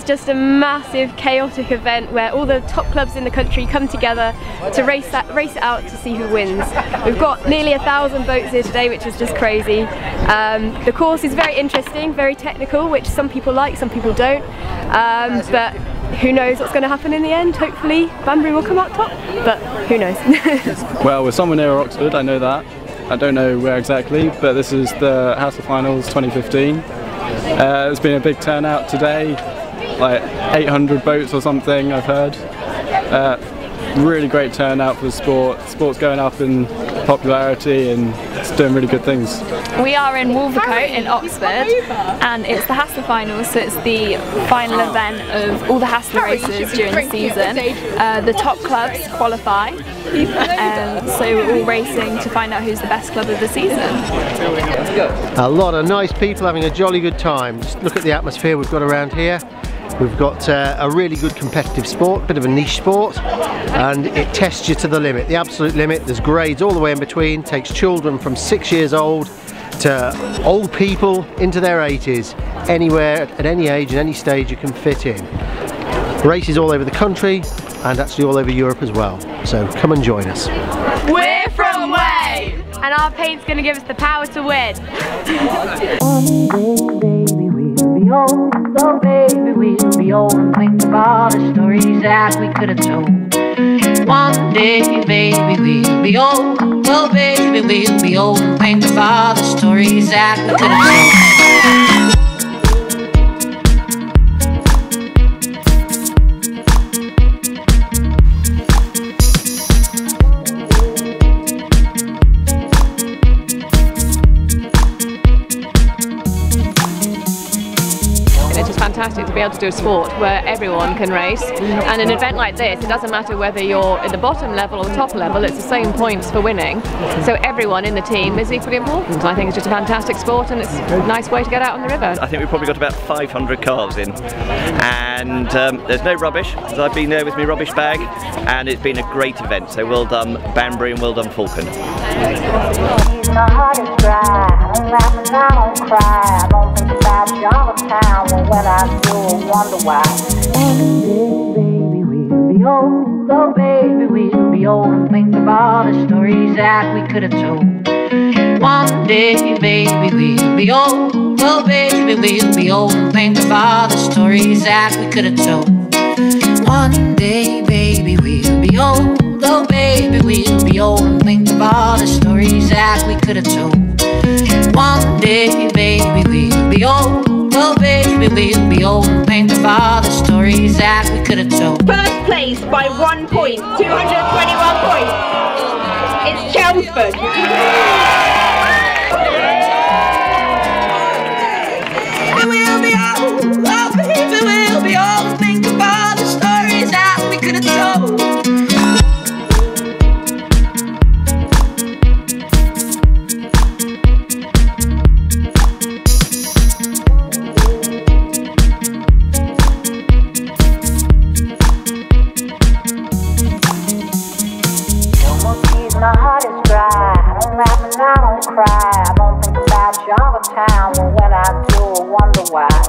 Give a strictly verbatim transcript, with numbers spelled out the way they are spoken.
just a massive chaotic event where all the top clubs in the country come together to race that, race it out to see who wins. We've got nearly a thousand boats here today, which is just crazy. Um, the course is very interesting, very technical, which some people like, some people don't. Um, but who knows what's going to happen in the end. Hopefully Banbury will come out top, but who knows. Well, we're somewhere near Oxford, I know that. I don't know where exactly, but this is the Hasler Finals twenty fifteen. Uh, there's been a big turnout today, like eight hundred boats or something, I've heard. Uh, really great turnout for the sport. Sport's going up in popularity and it's doing really good things. We are in Wolvercote in Oxford, and it's the Hasler Finals, so it's the final event of all the Hasler races during the season. Uh, the top clubs qualify, um, so we're all racing to find out who's the best club of the season. A lot of nice people having a jolly good time. Just look at the atmosphere we've got around here. We've got uh, a really good competitive sport, bit of a niche sport, and it tests you to the limit, the absolute limit. There's grades all the way in between, takes children from six years old to old people into their eighties, anywhere, at any age and any stage you can fit in. Races all over the country and actually all over Europe as well, so come and join us. We're from Wales, and our paint's going to give us the power to win. Old, oh baby, we'll be old and think of all the stories that we could have told. One day, baby, we'll be old, oh baby, we'll be old and think of all the stories that we could have told. It's just fantastic to be able to do a sport where everyone can race, and an event like this, it doesn't matter whether you're at the bottom level or the top level, it's the same points for winning, so everyone in the team is equally important. I think it's just a fantastic sport and it's a nice way to get out on the river. I think we've probably got about five hundred cars in, and um, there's no rubbish, so I've been there with my rubbish bag, and it's been a great event, so well done Banbury and well done Falcon. My heart is dry, I don't laugh and I don't cry, I don't think about Charlottetown, but when I do I wonder why. One day, baby, we'll be old, oh baby, we'll be old and think of all the stories that we could have told. One day, baby, we'll be old, oh baby, we'll be old and think of all the stories that we could have told. One day, baby, we'll be old, oh baby, we'll be old and think of all the stories that we could have told. One day, baby, we'll be old, oh baby, we'll be old and think of all the stories that we could have told. First place by one point, two hundred twenty-one points, it's Chelmsford. And we'll be old, oh baby, we'll be old and think of all the stories that we could have told. My heart is dry, I don't laugh and I don't cry, I don't think about Charlottetown, but when I do I wonder why.